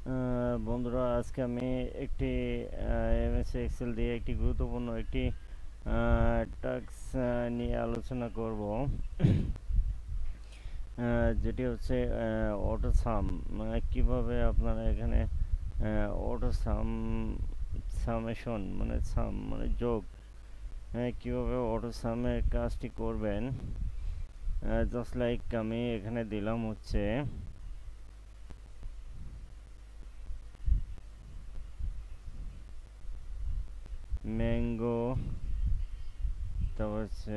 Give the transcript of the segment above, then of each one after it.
বন্ধুরা, আজকে আমি একটি এমএস এক্সেল দিয়ে একটি গুরুত্বপূর্ণ একটি টাস্ক নিয়ে আলোচনা করব। যেটি হচ্ছে অটো সাম। কিভাবে আপনারা এখানে অটো সামেশন মানে সাম মানে যোগ, কিভাবে অটো সামের কাজটি করবেন। জাস্ট লাইক আমি এখানে দিলাম হচ্ছে ম্যাঙ্গো, তারপর হচ্ছে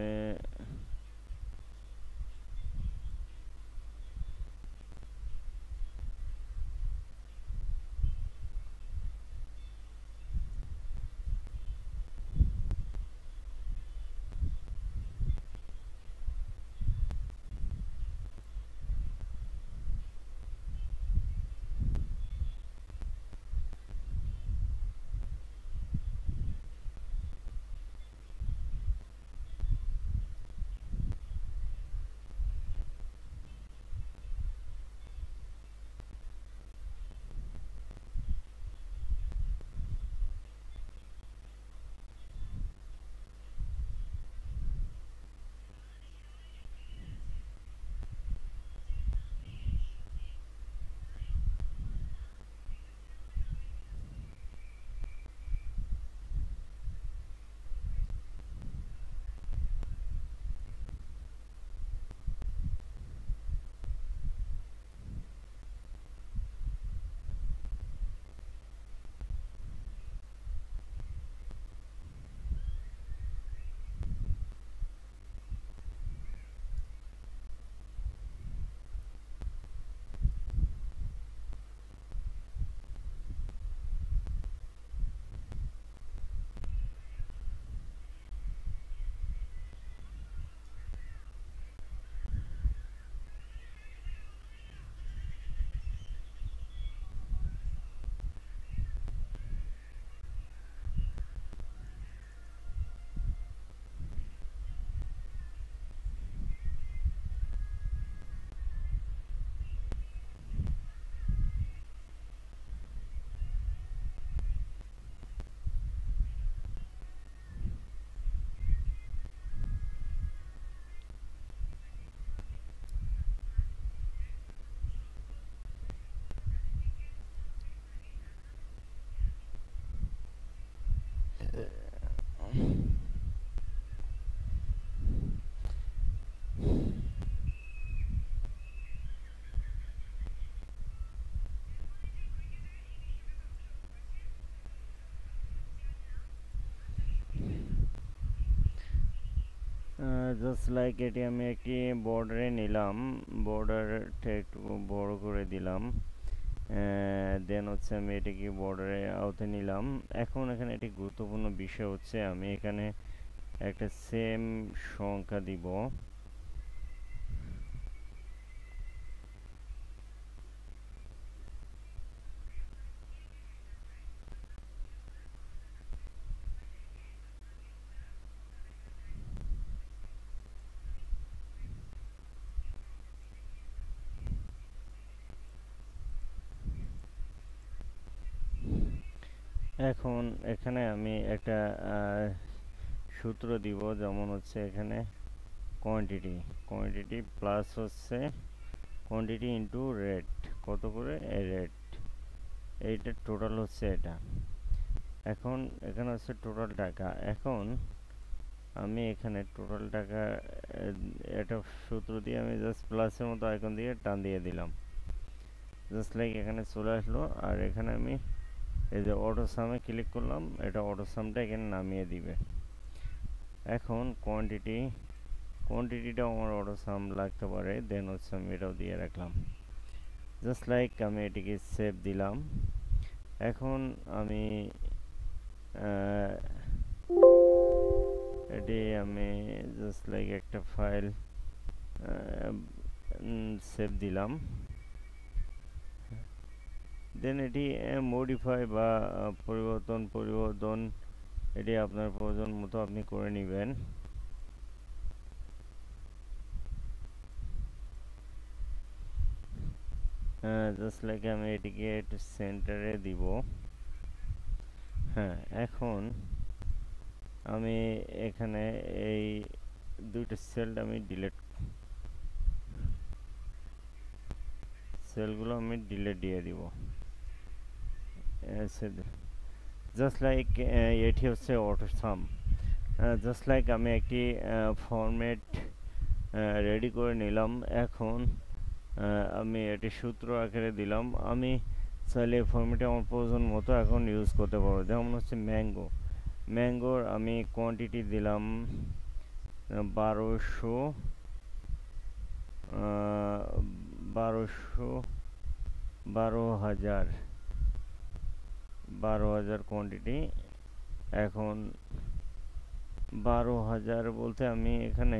জাস্ট লাইক এটি আমি একটি বর্ডারে নিলাম, বর্ডারটা একটু বড় করে দিলাম। দেন হচ্ছে আমি এটিকে বর্ডারে আওতে নিলাম। এখন এখানে একটি গুরুত্বপূর্ণ বিষয় হচ্ছে আমি এখানে একটা সেম সংখ্যা দিব। এখন এখানে আমি একটা সূত্র দিব, যেমন হচ্ছে এখানে কোয়ান্টিটি কোয়ান্টিটি প্লাস হচ্ছে কোয়ান্টিটি ইন্টু রেট, কত করে রেট, এইটার টোটাল হচ্ছে এটা। এখন এখানে হচ্ছে টোটাল টাকা। এখন আমি এখানে টোটাল টাকা একটা সূত্র দিয়ে আমি জাস্ট প্লাসের মতো আইকন দিয়ে টান দিয়ে দিলাম, জাস্ট লাইক এখানে চলে আসলো। আর এখানে আমি এই যে অটো সামে ক্লিক করলাম, এটা অটো সামটা এখানে নামিয়ে দিবে। এখন কোয়ান্টিটিটাও আমার অটো সাম লাগতে পারে, দেন হচ্ছে আমি এটাও দিয়ে রাখলাম। জাস্ট লাইক আমি এটিকে সেভ দিলাম। এখন আমি এটি আমি জাস্ট লাইক একটা ফাইল সেভ দিলাম। দেন এটি মডিফাই বা পরিবর্তন এটি আপনার প্রয়োজন মতো আপনি করে নেবেন। জাস্ট লাইক আমি এটিকে একটু সেন্টারে দিব। হ্যাঁ, এখন আমি এখানে এই দুইটা সেল আমি সেলগুলো আমি ডিলিট দিয়ে দিব। জাস্ট লাইক এটি হচ্ছে অটো সাম। জাস্ট লাইক আমি একটি ফরম্যাট রেডি করে নিলাম। এখন আমি এটি সূত্র আকারে দিলাম। আমি চাইলে এই ফর্মেটে আমার প্রয়োজন মতো এখন ইউজ করতে পারবো। যেমন হচ্ছে ম্যাঙ্গোর আমি কোয়ান্টিটি দিলাম 1200, 1200, 12,000, 12,000 কোয়ান্টিটি। এখন 12,000 বলতে আমি এখানে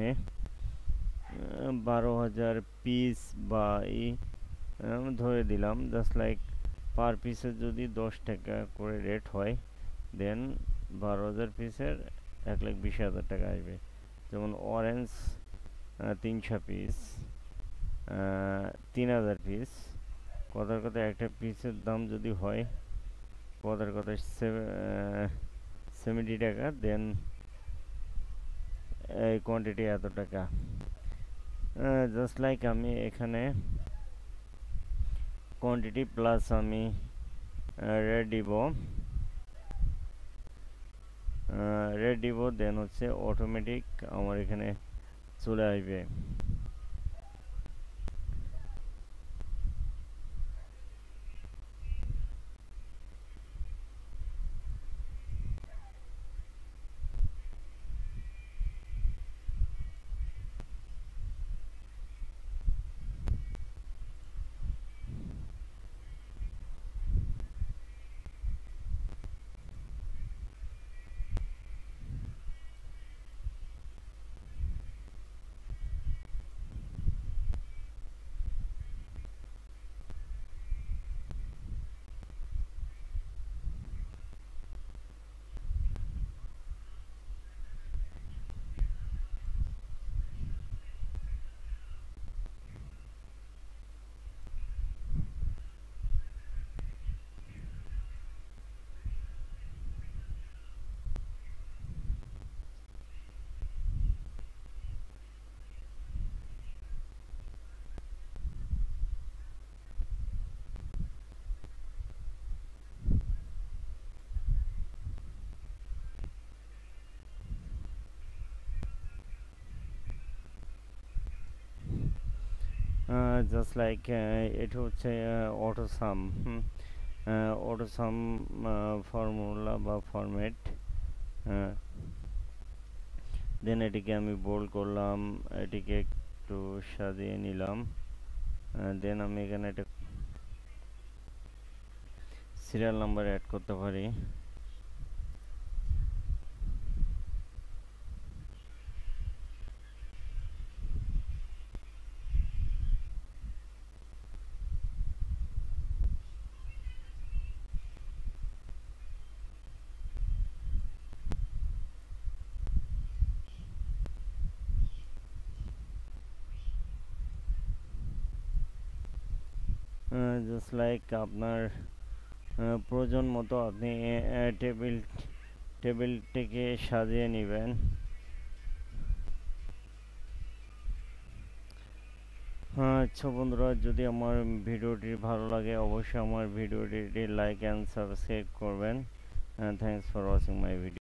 12,000 পিস বা ধরে দিলাম। জাস্ট লাইক পার পিসের যদি 10 টাকা করে রেট হয়, দেন 12,000 পিসের 1,20,000 টাকা আসবে। যেমন অরেঞ্জ 300 পিস, 3,000 পিস। কথার কথা একটা পিসের দাম যদি হয় কথার কথা 70 টাকা, দেন এই কোয়ান্টিটি এত টাকা। জাস্ট লাইক আমি এখানে কোয়ান্টিটি প্লাস আমি রেট দিব, দেন হচ্ছে অটোমেটিক আমার এখানে চলে আসবে। জাস্ট লাইক এটা হচ্ছে auto sum. Auto sum formula বা ফরম্যাট। দেন এটিকে আমি বোল্ড করলাম, এটিকে একটু সাজিয়ে নিলাম। দেন আমি এখানে একটা সিরিয়াল নাম্বার অ্যাড করতে পারি। জাস্ট লাইক আপনার প্রয়োজন মতো আপনি টেবিলটিকে সাজিয়ে নেবেন। আচ্ছা বন্ধুরা, যদি আমার ভিডিওটি ভালো লাগে অবশ্যই আমার ভিডিওটি লাইক অ্যান্ড সাবস্ক্রাইব করবেন। Thanks for watching my video.